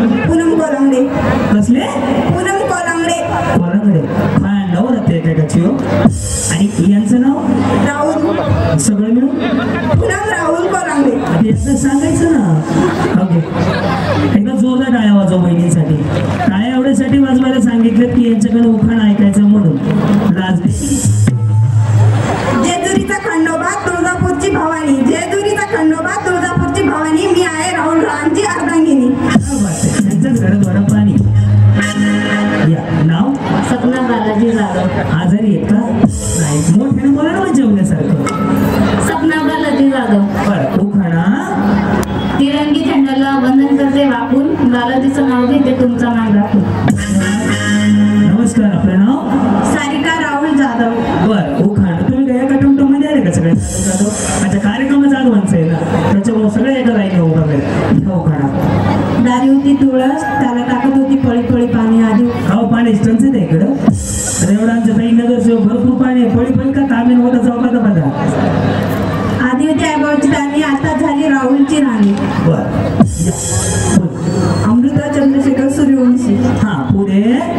पूनम कोलंगडे. कसले? पूनम कोलंगडे. कोलंगडे काय नाव राहते काय का चिओ? आणि यांचं नाव? राहुल. सगळं मिळून पूनम राहुल कोलंगडे. याचं सांगायचं ना. ओके, एकदा जोरदार टाळ्या वाजव बहिणींसाठी. टाळ्या एवढ्यासाठी वाजवायला सांगितलं की यांच्याकडे उखाणा ऐकायचं म्हणून. लाजले. जेजुरीचा खंडोबा तुळजापूरची भवानी. जेजुरीचा खंडोबा तुळजापूरची भवानी. मी आहे राहुल रावांची अर्धांगिनी. त्यांच्याच घरात वडा पाणी. या नाव? सपना बालाजी जाधव. आजारी आहेत का? नाही, मोठ्याने बोला ना जेवण्यासारखं. सपना बालाजी जाधव. बरं, उखाणा. तिरंगी झेंड्याला वंदन करते वाकून, बालाजीचं नाव घेते तुमचं नाव राखून. नमस्कार, आपलं नाव? सारिका राहुल जाधव. बरं, उखाणा. तुम्ही काय एका टमटममध्ये आले का सगळे? अच्छा, कार्यक्रमाचा आगमनच आहे ना, त्याच्यामुळे सगळे एका लाईन उभारले. उखाणा. दारी होती तुळस, त्याला टाकत होती पळी पळी पाणी. आधी खाऊ पाणी टंच आहे इकडं. तर एवढं आमच्या ताई नगरसेवक भरपूर पाणी आहे. पळी पळी का कामीन होता चौकात बघा. आधी होती आईबाची राणी, आता झाली राहुलची राणी. बरं, अमृता चंद्रशेखर सूर्यवंशी. हा, पुढे.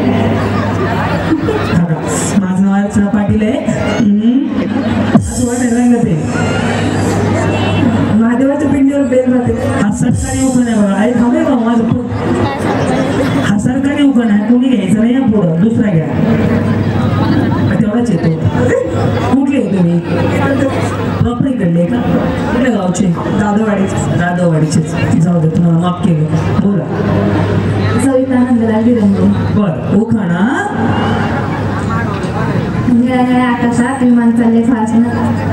माझं नाव पाटील आहे. असं वाटायला लागलं ते. महादेवाच्या पिंडीवर बेल राहते. हा सरकारी उखाणा आहे बघा. आई थांबे बा माझं. हा सरकारी उखाणा आहे, कोणी घ्यायचं नाही. या पुढं दुसरा घ्या. तेवढाच येतो. कुठले आहे तुम्ही? प्रॉपर इकडले का? कुठल्या गावचे? जाधववाडीचे. जाधववाडीचेच. जाऊ दे, तुम्हाला माफ केलं. बोला. सविता नंदलाल विरंगे. बरं, उखाणा. निळ्या निळ्या आकाशात विमान चालले फासणं.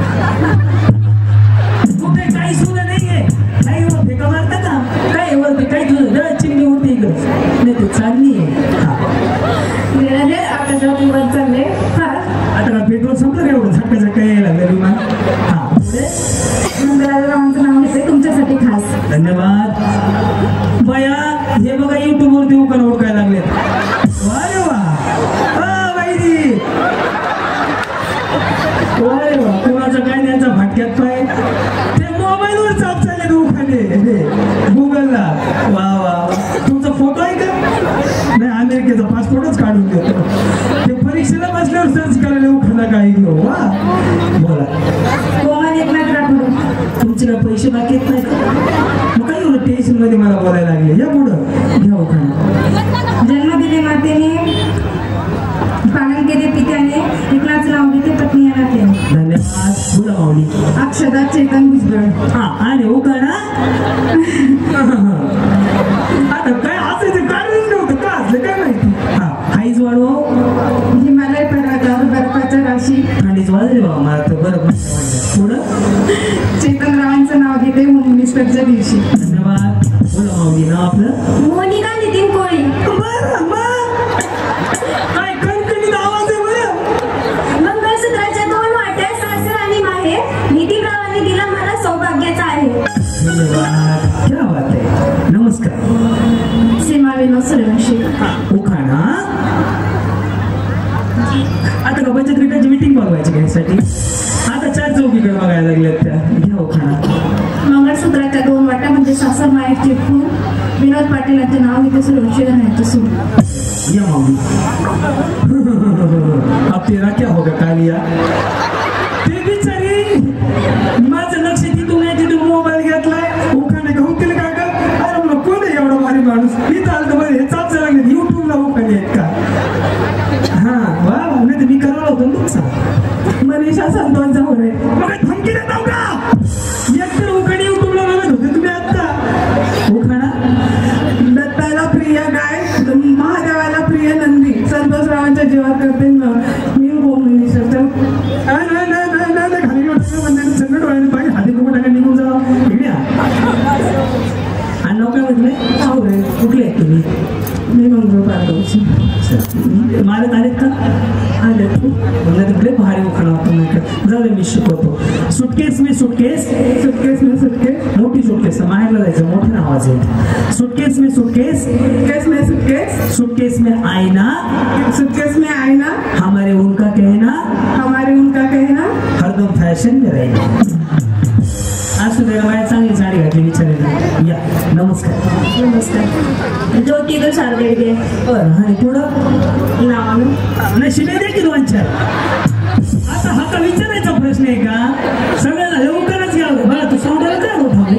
कुठे काही सुद्धा नाहीये. काही वरती का मारता का? काय वरती काही तुझं चिमणी उडते इकडं. नाही, ते चालली आहे. निळ्या निळ्या आकाशात विमान चालले फास. आता का पेट्रोल संपलं का? एवढं झटका झटका यायला लागलं विमान. हा, पुढे. नंदलालरावांचं नाव घेते तुमच्यासाठी खास. धन्यवाद. बया, हे बघा युट्यूबवरती उखाणा ओळखायला लागलेत. वा रे वा. बाईजी, वा रे वा. कुणाचं काय त्यांचा फाटक्यात पाय. ते मोबाईलवर चाप चालले उखाणे गुगलला. वा वा. तुमचा फोटो आहे का? नाही, अमेरिकेचा पासपोर्टच काढून देतो. ते परीक्षेला बसल्यावर सर्च करायला उखाणा काही घेऊ. वा, बोला. कोमल एकनाथ राठोड. तुमचे काय पैसे बाकी येत नाही का? मग काय एवढं टेन्शन मध्ये मला बोलायला लागले. या पुढं घ्या उखाणा. जन्म दिले मातेने, पालन केले पित्याने, एकनाथचं नाव घेते पत्नी या नात्याने. धन्यवाद. बोला माऊली. अक्षदा चेतन भुजबळ. हा, आणि उखाणा. आता काय असायचं काढून नव्हतं का? असलं काय माहिती. हा, आईज वाढव. हिमालय पर्वतावर बर्फाच्या राशी. थंडीच वाजली बाबा मला तर. बरं, पुढं. चेतन रावांचं नाव घेते होम मिनिस्टरच्या दिवशी. धन्यवाद. बोला माऊली. नाव आपलं? मोनिका नितीन कोळी. बरं, मग काय कणकणीत आवाज आहे बरं. मंगळसूत्राच्या 2 वाट्या सासर आणि माहेर नितीन रावांनी दिला मला सौभाग्याचा आहे. धन्यवाद. क्या बात आहे. नमस्कार. सीमा विनोद सूर्यवंशी. उखाणा. आता का बचत गटाची मीटिंग बघवायची घ्यायसाठी आता 4 चौकीकडे बघायला लागल्यात त्या. घ्या उखाणा. मंगळसूत्राच्या 2 वाट्या म्हणजे सासर माहेर चिटकून विनोद पाटीलांचे नाव इथे सूर्यवंशी घालण्याचं सूर. या माऊली. अब तेरा क्या होगा कालिया. ते बिचारी माझं लक्ष तिथून आहे. तिथून मोबाईल घेतलाय. उखाणे घेऊन केलं काय का? अरे मला कोण आहे एवढा भारी माणूस. मी चालतं बरं. हे चाप लागले युट्यूबला उखाणे आहेत का? हा, वा वा. नाही तर मी करायला होतो ना तुमचा. मनीषा संतोष जावरे. मग धमकी देत नाव का? एकतर उखाणे युट्यूबला बघत होते तुम्ही आता. उखाणा. दत्ताला प्रिय गाय, महादेवाला प्रिय नंदी, संतोष रावांच्या जीवात करते मी होम मिनिस्टर. खाली सगळं डोळ्याने पाहिजे. हाती कुठं टाका निघून जा. आणि लोक काय म्हटले? कुठले आहेत तुम्ही? मी मंगळ पाठवची. मालक आलेत का? आले तू म्हणजे तिकडे भारी उखाणा होतो. जाऊ दे, मी शिकवतो. सुटकेस मी सुटकेस. सुटकेस में सुटकेस. मोठी सुटकेस. माहेरला जायचं. मोठे आवाज आहे. सुटकेस में सुटकेस. सुटकेस में सुटकेस. सुटकेस में आईना. सुटकेस में आईना. हमारे उनका कहना. हमारे उनका कहना. हरदम फॅशन में राहील. आज सुद्धा बाहेर चांगली साडी घातली बिचारायला. या, नमस्कार. नमस्कार. ज्योती तुषार देडगे. बरं आणि पुढं नाव नशिबे दे की दोन चार. आता हा का विचारायचा प्रश्न आहे का? सगळ्याला हे उकरच घ्यावं. बघा तू सांगायला काय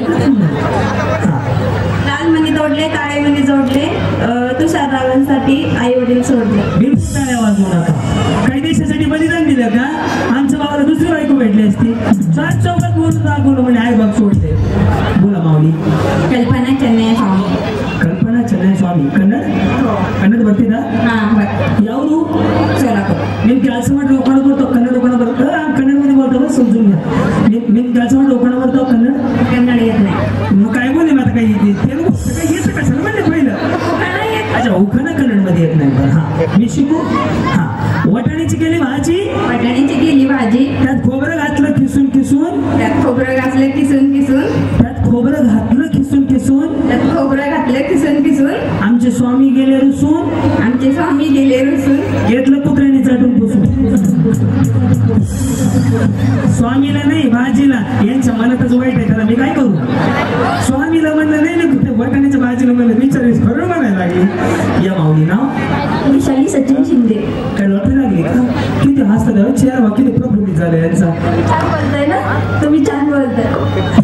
लाल मणी जोडले, काळे मणी जोडले, तुषार रावांसाठी आई वडील सोडले. बिलकुल टाळ्या वाजवू नका. काही देशासाठी बलिदान दिलं का? आमच्या भावाला दुसरी बायको भेटली असती. सात चौकात बोलून दाखवलं म्हणजे आई बाप सोडले. बोला माऊली. कल्पना चेन्नई स्वामी. कल्पना चेन्नई स्वामी. कन्नड कन्नड ಬರ್ತಿದ್ದ? ಯಾವುದು? सोलापूर. ನಿಮ್ಮ ಕೆಲಸ ಮಾಡಿ लोकांना बोलतो कन्नड लोकांना बरं कन्नडमध्ये बोलतो समजून घ्या. मी ಕೆಲಸ ಮಾಡಿ लोकांना बोलतो कन्नड कन्नड येत नाही. मग काय बोलले आता काही तेलुगू काही येतं कशाला म्हणले पहिलं? अच्छा उखाणा कन्नडमध्ये येत नाही. बरं हां मी शिकू. हां वटाण्याची केली भाजी. वाटाण्याची केली भाजी. त्यात खोबरं घातलं किसून किसून. त्यात खोबरं घातलं किसून किसून. त्यात खोबरं घातलं किसून किसून. त्यात खोबरं घातलं किसून किसून. आमचे स्वामी गेले रुसून. आमचे स्वामी गेले रुसून. घेतलं कुत्र्याने चाटून पुसून. स्वामीला नाही भाजीला. यांच्या मनातच वाईट आहे त्याला मी काय करू? स्वामीला म्हणलं नाही ना वटाण्याच्या भाजीला म्हणलं विचारेस खरं म्हणायला लागली. या माऊली नाव विशाली सचिन शिंदे. काय लॉटरी लागली का? किती हसतात चेहरा किती प्रफुल्लित झाला यांचा. छान बोलताय ना तुम्ही, छान बोलताय.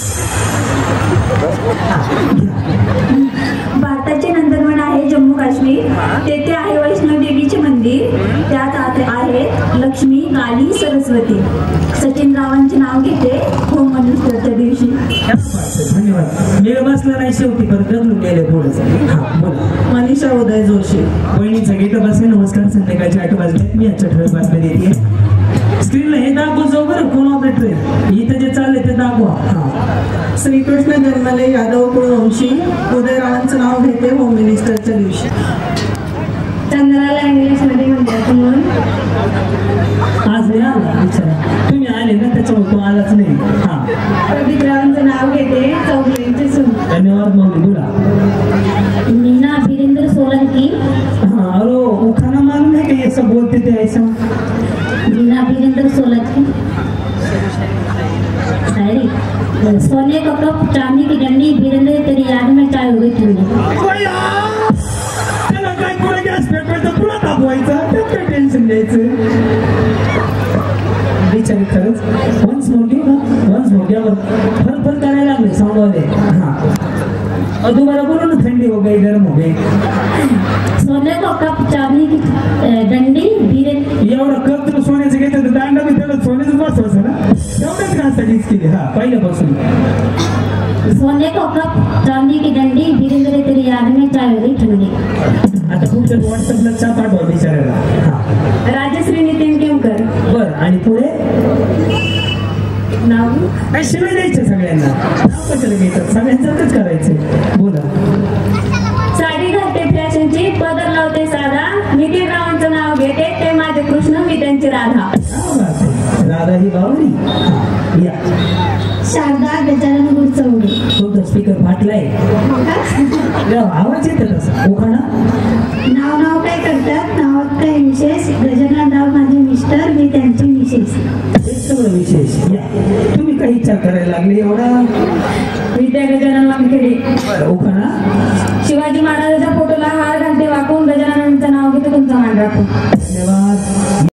भारताचे नंदनवन आहे जम्मू काश्मीर. तेथे आहे वैष्णव देवीचे मंदिर. त्यात आहे लक्ष्मी, काली, सरस्वती. सचिन रावांचे नाव घेते होम मिनिस्टरच्या दिवशी. धन्यवाद. वेळ बसला नाही शेवटी परत बदलून गेले थोडंसं. हा बोला. मनीषा उदय जोशी. बहिणीचं गेट बसले. नमस्कार. संध्याकाळचे 8 वाजले. मी आजच्या ठळक बातम्या देते. स्क्रीनला हे दाखवू जाऊ बरं कोण ऑपरेटर आहे. इथं जे चाललंय ते दाखवा. हा श्रीकृष्ण जन्मले यादव कुळवंशी. उदयरावांचं नाव घेते होम मिनिस्टरच्या दिवशी. चंद्राला इंग्लिशमध्ये म्हणतात म्हणून. आज नाही आला विचारा. तुम्ही आले ना त्याच्यामुळे तो आलाच नाही. हा प्रदीपरावांचं नाव घेते चौगुलेंची सून. धन्यवाद माऊली. बोला. मीना वीरेंद्र सोलंकी. हाँ अरे उखाना मालूम है कि ये सब बोलते थे ऐसा? मीना वीरेंद्र सोलंकी. सोने का कप, चांदी की डंडी, वीरेंद्र तेरी याद में चाय हो गई ठंडी. त्याला काय पुढे गॅस पेटवायचा पुन्हा तापवायचा त्यात काय टेन्शन घ्यायचं. बिचारी खरंच वन्स मोठी ना वन्स मोठ्यावर फर फर करायला लागले साऊंडवाले. हां दोबारा बोलो ना. ठंडी हो गई गर्म हो गई. सोने का कप, चांदी की डंडी, वीरेंद्र. एवढं कप तर सोन्याचं घेतं तर दांडा बी त्याला सोन्याचंच वाचवायचं ना. एवढंच घासाठीच केली. हा पहिल्यापासून. सोने का कप, चांदी की डंडी, वीरेंद्र तेरी याद में चाय हो गई ठंडी. आता तुमच्या व्हॉट्सअपला चहा पाठवा बिचारायला. हा राजश्री नितीन केमकर. बर आणि पुढे नाव काय शिवाय द्यायचं सगळ्यांना. नाव कशाला घ्यायचं? सगळ्यांसारखंच करायचं. बोला. साडी घालते फॅशनची, पदर लावते साधा. नितीन रावांचं नाव घेते ते माझे कृष्ण, मी त्यांची राधा. राधा ही बावरी. या शारदा गजानन गुरचौडे. तुमचा स्पीकर फाटलाय. आवाज येतो तसा. उखाणा. नाव काय करतात, नावात काय विशेष. गजानन राव माझे मिस्टर, मी त्यांची मिसेस. हे सगळं विशेष. या तुम्ही काही विचार करायला लागले एवढा. विद्या गजानन वानखेडे. उखाणा. शिवाजी महाराजांच्या फोटोला हार